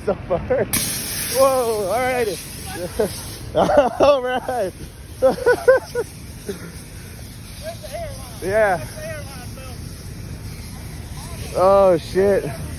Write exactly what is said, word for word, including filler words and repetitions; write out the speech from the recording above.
so far. Whoa, all right. All right. Yeah. Oh, shit.